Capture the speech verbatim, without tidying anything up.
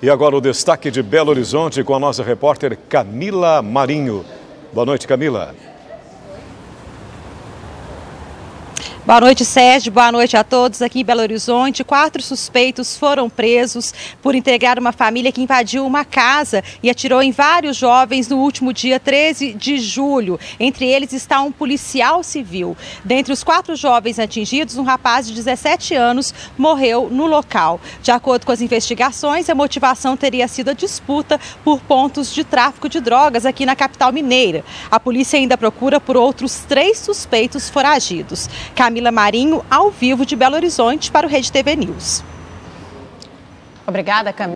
E agora o destaque de Belo Horizonte com a nossa repórter Camila Marinho. Boa noite, Camila. Boa noite, Sérgio. Boa noite a todos. Aqui em Belo Horizonte, quatro suspeitos foram presos por integrar uma família que invadiu uma casa e atirou em vários jovens no último dia treze de julho. Entre eles está um policial civil. Dentre os quatro jovens atingidos, um rapaz de dezessete anos morreu no local. De acordo com as investigações, a motivação teria sido a disputa por pontos de tráfico de drogas aqui na capital mineira. A polícia ainda procura por outros três suspeitos foragidos. Camila Marinho, ao vivo de Belo Horizonte para o Rede T V News. Obrigada, Camila.